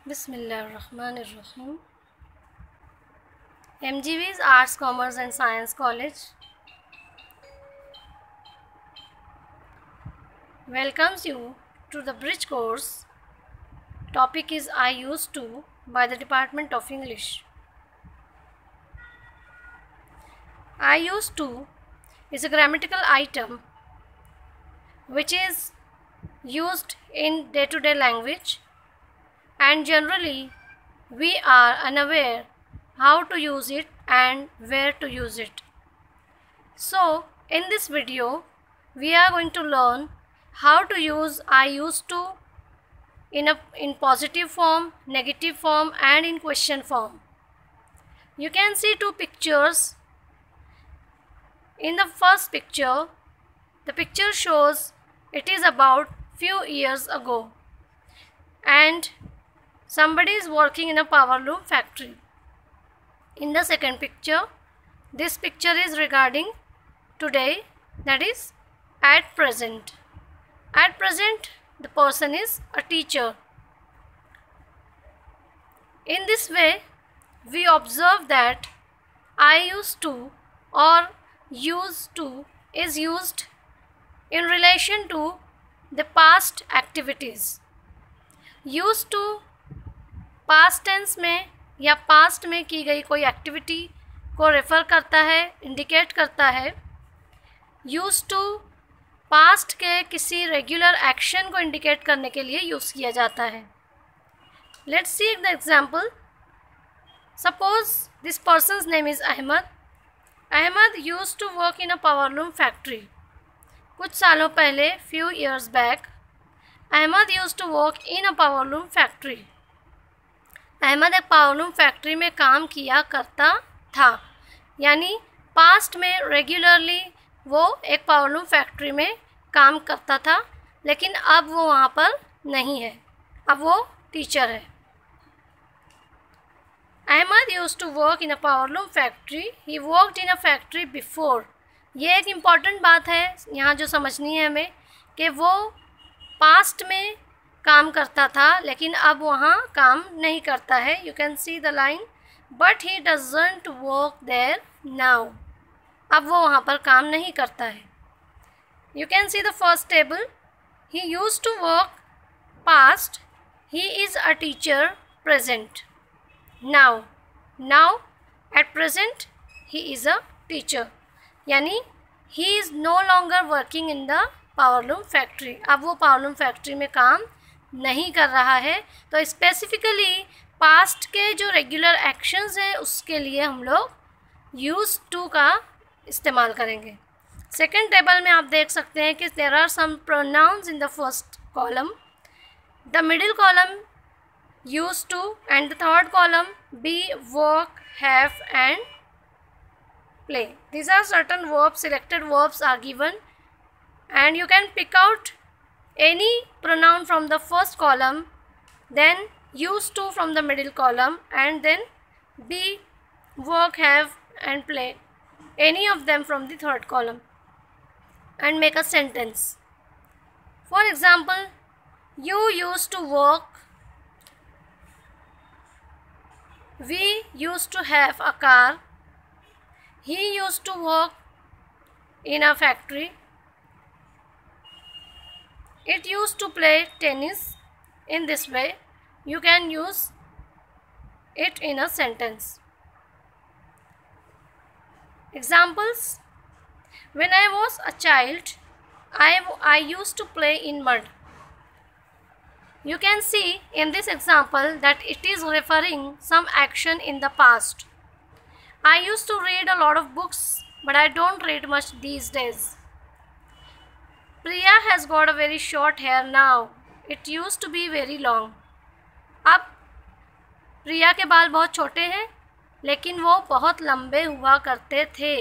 Bismillahirrahmanirrahim. MGV's Arts, Commerce and Science College welcomes you to the bridge course. Topic is I used to by the Department of English. I used to is a grammatical item which is used in day-to-day language, and generally we are unaware how to use it and where to use it. So in this video we are going to learn how to use I used to in positive form, negative form and in question form. You can see two pictures. In the first picture, the picture shows it is about few years ago and somebody is working in a power loom factory. In the second picture, this picture is regarding today, that is at present. At present, the person is a teacher. In this way, we observe that I used to or used to is used in relation to the past activities. Used to past tense में या past में की गई कोई activity को refer करता है, indicate करता है. Used to पास्ट के किसी रेगुलर एक्शन को इंडिकेट करने के लिए यूज़ किया जाता है. Let's see the example. Suppose this person's name is Ahmed. Ahmed used to work in a power loom factory. कुछ सालों पहले, few years back, Ahmed used to work in a power loom factory. Ahmed एक पावर लूम फैक्ट्री में काम किया करता था, यानी पास्ट में रेगुलरली वो एक पावर लूम फैक्ट्री में काम करता था, लेकिन अब वो वहाँ पर नहीं है, अब वो टीचर है. Ahmed used to work in a power loom factory. He worked in a factory before. ये एक इम्पॉर्टेंट बात है यहाँ जो समझनी है हमें, कि वो पास्ट में काम करता था लेकिन अब वहाँ काम नहीं करता है. You can see the line, but he doesn't work there now. अब वो वहाँ पर काम नहीं करता है. You can see the first table. He used to work past. He is a teacher present. Now. Now at present he is a teacher, यानी he is no longer working in the power loom factory. अब वो power loom factory में काम नहीं कर रहा है. तो स्पेसिफिकली पास्ट के जो रेगुलर एक्शंस हैं उसके लिए हम लोग यूज टू का इस्तेमाल करेंगे. सेकेंड टेबल में आप देख सकते हैं कि there are some pronouns in the first column. The middle column use to and the third column be, work, have and play. These are certain verbs, selected verbs are given, and you can pick out any pronoun from the first column, then use to from the middle column, and then be, work, have and play, any of them from the third column, and make a sentence. For example, you used to work. We used to have a car. He used to work in a factory. It used to play tennis. In this way, you can use it in a sentence. Examples. When I was a child, I used to play in mud. You can see in this example that it is referring some action in the past. I used to read a lot of books, but I don't read much these days. Priya has got a very short hair now. It used to be very long. अब प्रिया के बाल बहुत छोटे हैं, लेकिन वो बहुत लंबे हुआ करते थे.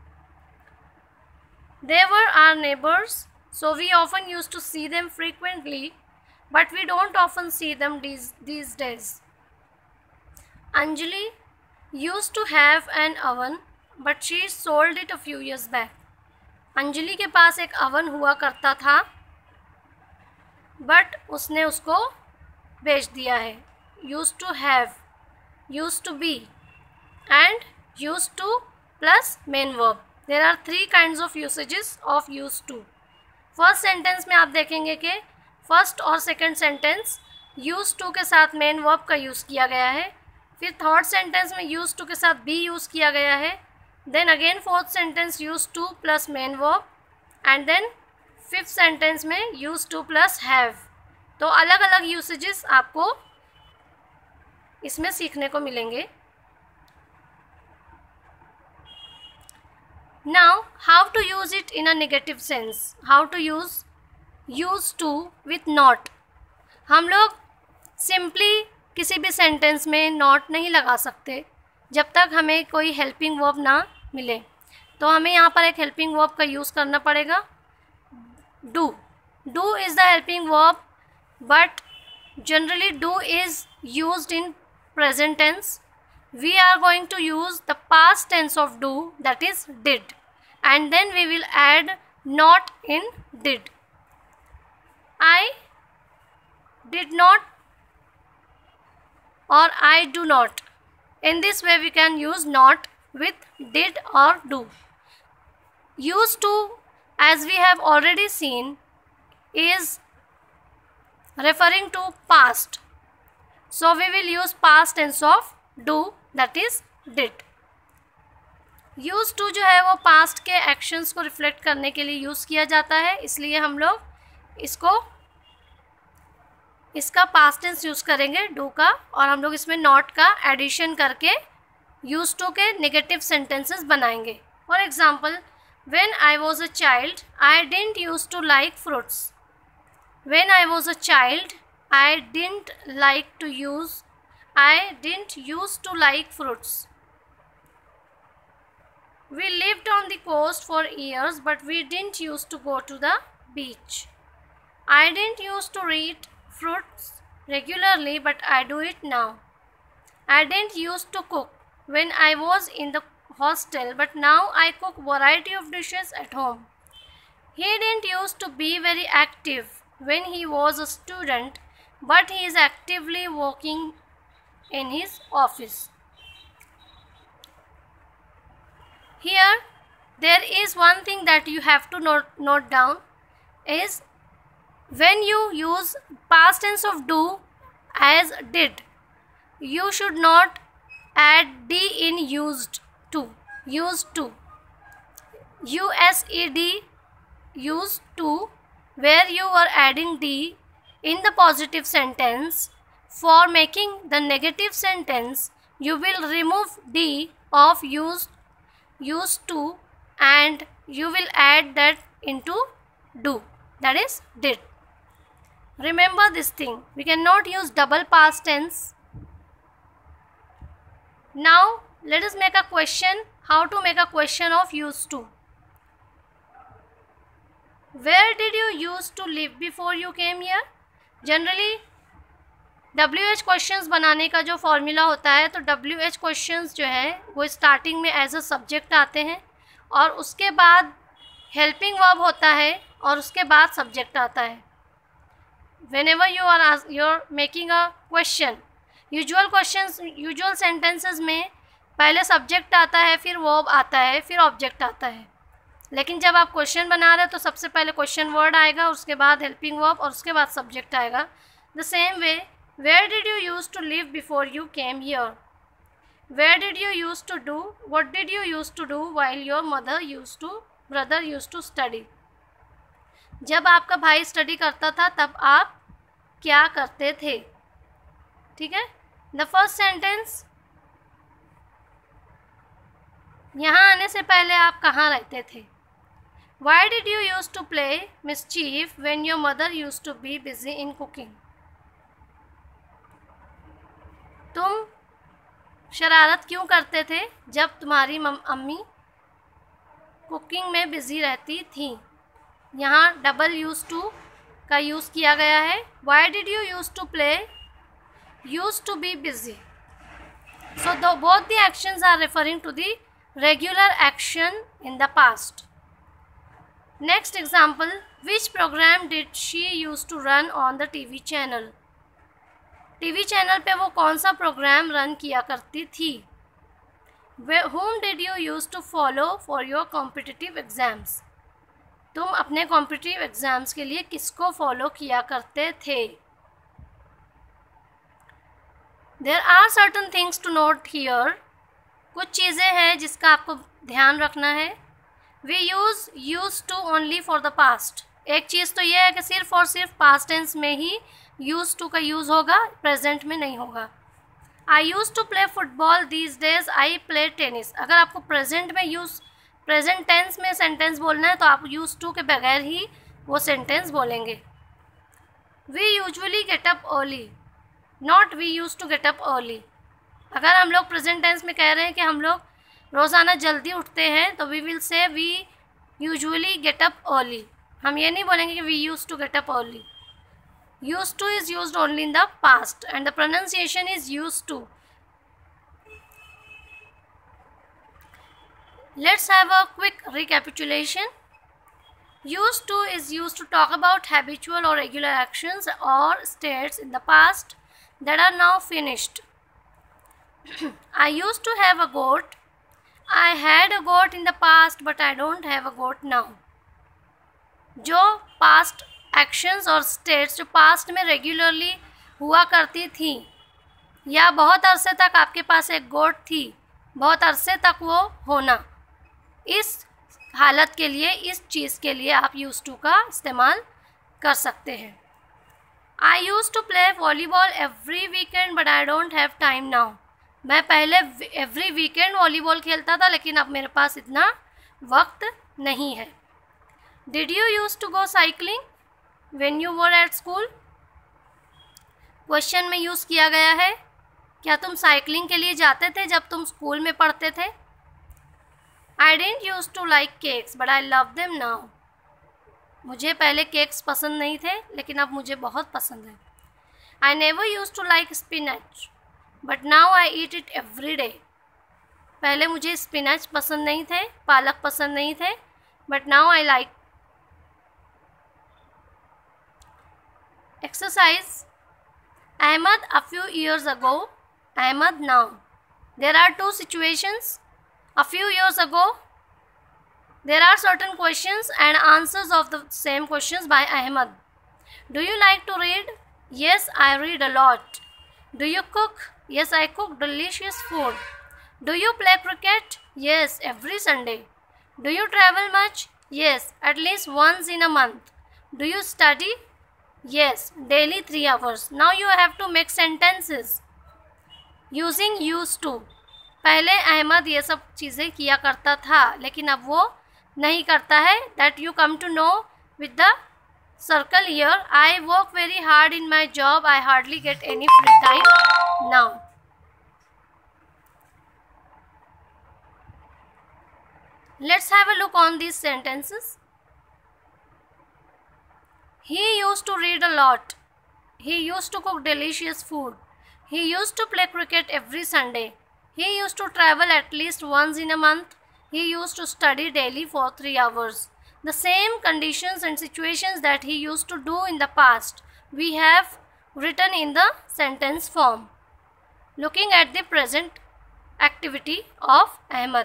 They were our neighbors, so we often used to see them frequently, but we don't often see them these days. Anjali used to have an oven, but she sold it a few years back. Anjali के पास एक oven हुआ करता था, but उसने उसको बेच दिया है. used to have, used to be, and used to plus main verb. There are three kinds of usages of used to. First sentence में आप देखेंगे कि फर्स्ट और सेकंड सेंटेंस यूज टू के साथ मेन वर्ब का यूज़ किया गया है, फिर थर्ड सेंटेंस में यूज टू के साथ बी यूज़ किया गया है, then again fourth sentence use to plus main verb, and then fifth sentence में यूज टू प्लस हैव. तो अलग अलग यूसेजेस आपको इसमें सीखने को मिलेंगे. Now, how to use it in a negative sense? How to use used to with not? हम लोग सिंपली किसी भी सेंटेंस में नॉट नहीं लगा सकते जब तक हमें कोई हेल्पिंग वर्ब ना मिले. तो हमें यहाँ पर एक हेल्पिंग वर्ब का यूज़ करना पड़ेगा, do. Do is the helping verb, but generally do is used in present tense. We are going to use the past tense of do, that is did, and then we will add not in did. I did not or I do not. In this way we can use not with did or do. Used to, as we have already seen, is referring to past. So we will use past tense of do, that is did. Use to जो है वो past के actions को reflect करने के लिए use किया जाता है, इसलिए हम लोग इसका पास्ट टेंस यूज़ करेंगे डू का, और हम लोग इसमें नॉट का एडिशन करके यूज़ टू के नेगेटिव सेंटेंसेस बनाएंगे. For example, when I was a child I didn't use to like fruits. When I was a child I didn't used to like fruits. We lived on the coast for years, but we didn't used to go to the beach. I didn't used to eat fruits regularly, but I do it now. I didn't used to cook when I was in the hostel, but now I cook variety of dishes at home. He didn't used to be very active when he was a student, but he is actively working in his office. Here there is one thing that you have to note down, is when you use past tense of do as did, you should not add d in used to. Used to, used, used to, where you are adding d in the positive sentence. For making the negative sentence, you will remove d of used to and you will add that into do, that is did. Remember this thing, we cannot use double past tense. Now let us make a question. How to make a question of used to? Where did you used to live before you came here? Generally WH questions बनाने का जो formula होता है, तो WH questions जो है वो starting में एज अ सब्जेक्ट आते हैं, और उसके बाद हेल्पिंग वर्ब होता है, और उसके बाद सब्जेक्ट आता है. whenever you are making a question, usual sentences में पहले सब्जेक्ट आता है, फिर वर्ब आता है, फिर ऑब्जेक्ट आता है. लेकिन जब आप क्वेश्चन बना रहे हो तो सबसे पहले क्वेश्चन वर्ड आएगा, उसके बाद हेल्पिंग वर्ब, और उसके बाद सब्जेक्ट आएगा. The same way, where did you used to live before you came here? Where did you used to do? What did you used to do while your brother used to study? जब आपका भाई study करता था तब आप क्या करते थे? ठीक है. द फर्स्ट सेंटेंस, यहाँ आने से पहले आप कहाँ रहते थे? Why did you used to play mischief when your mother used to be busy in cooking? तुम शरारत क्यों करते थे जब तुम्हारी अम्मी कुकिंग में बिज़ी रहती थी? यहाँ डबल यूज टू का यूज़ किया गया है. Why did you use to play? Use to be busy. So both the actions are referring to the regular action in the past. Next example, which program did she use to run on the TV channel? TV channel पे वो कौन सा program run किया करती थी? Whom did you used to follow for your competitive exams? तुम अपने competitive exams के लिए किसको फॉलो किया करते थे? There are certain things to note here. कुछ चीज़ें हैं जिसका आपको ध्यान रखना है. We use used to only for the past. एक चीज़ तो यह है कि सिर्फ और सिर्फ पास्ट टेंस में ही used to का यूज़ होगा, प्रेजेंट में नहीं होगा. I used to play football, these days I play tennis. अगर आपको प्रेजेंट में प्रेजेंट टेंस में सेंटेंस बोलना है तो आप used to के बगैर ही वो सेंटेंस बोलेंगे. We usually get up early, not we used to get up early. अगर हम लोग प्रेजेंट टेंस में कह रहे हैं कि हम लोग रोज़ाना जल्दी उठते हैं तो we will say we usually get up early. हम ये नहीं बोलेंगे कि we used to get up early. Used to is used only in the past and the pronunciation is used to. Let's have a quick recapitulation. Used to is used to talk about habitual or regular actions or states in the past that are now finished. I used to have a goat. I had a goat in the past but I don't have a goat now. जो past actions और states जो past में regularly हुआ करती थी या बहुत अरसे तक आपके पास एक गोट थी, बहुत अरसे तक वो होना, इस हालत के लिए, इस चीज़ के लिए आप यूज़ टू का इस्तेमाल कर सकते हैं. I use to play volleyball every weekend but I don't have time now. मैं पहले एवरी वीकेंड वॉलीबॉल खेलता था लेकिन अब मेरे पास इतना वक्त नहीं है. Did you use to go cycling when you were at school? Question में यूज़ किया गया है, क्या तुम साइकिलिंग के लिए जाते थे जब तुम स्कूल में पढ़ते थे? I didn't used to like cakes but I love them now. मुझे पहले केक्स पसंद नहीं थे लेकिन अब मुझे बहुत पसंद है. I never used to like spinach but now I eat it every day. पहले मुझे स्पिनच पसंद नहीं थे, पालक पसंद नहीं थे, but now I like. Exercise. Ahmad a few years ago, Ahmad now. There are two situations. A few years ago, there are certain questions and answers of the same questions by Ahmad. Do you like to read? Yes, I read a lot. Do you cook? Yes, I cook delicious food. Do you play cricket? Yes, every Sunday. Do you travel much? Yes, at least once in a month. Do you study? Yes, daily 3 hours. Now you have to make sentences using used to. पहले अहमद ये सब चीज़ें किया करता था लेकिन अब वो नहीं करता है. That you come to know with the circle here. I work very hard in my job. I hardly get any free time now. Let's have a look on these sentences. He used to read a lot. He used to cook delicious food. He used to play cricket every Sunday. He used to travel at least once in a month. He used to study daily for 3 hours. The same conditions and situations that he used to do in the past, we have written in the sentence form, looking at the present activity of Ahmad.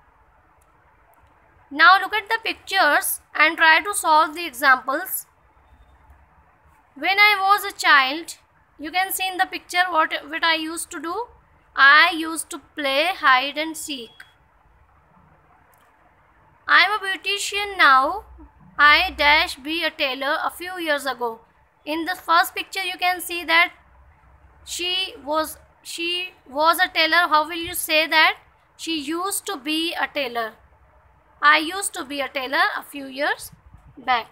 Now look at the pictures and try to solve the examples. When I was a child, you can see in the picture what I used to do. I used to play hide and seek. I am a beautician now. I dash be a tailor a few years ago. In the first picture you can see that she was a tailor. How will you say that? She used to be a tailor. I used to be a tailor a few years back.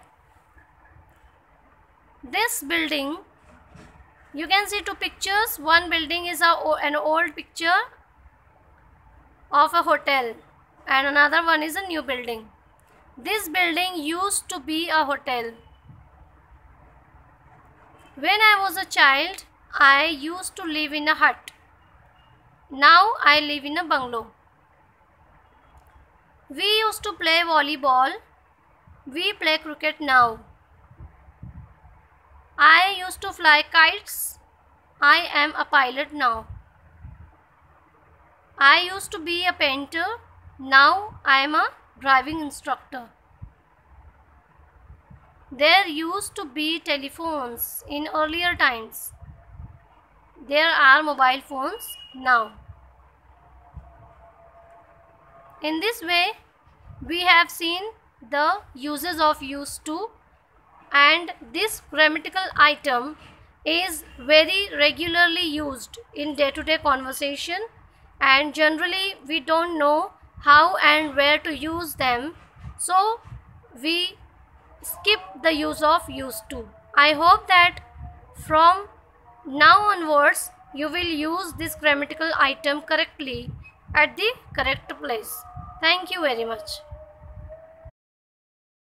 This building, you can see two pictures. One building is an old picture of a hotel and another one is a new building. This building used to be a hotel. When I was a child, I used to live in a hut. Now I live in a bungalow. We used to play volleyball. We play cricket now. I used to fly kites. I am a pilot now. I used to be a painter. Now I am a driving instructor. There used to be telephones in earlier times. There are mobile phones now. In this way, we have seen the uses of used to, and this grammatical item is very regularly used in day-to-day conversation, and generally we don't know how and where to use them, so we skip the use of used to. I hope that from now onwards you will use this grammatical item correctly at the correct place. Thank you very much.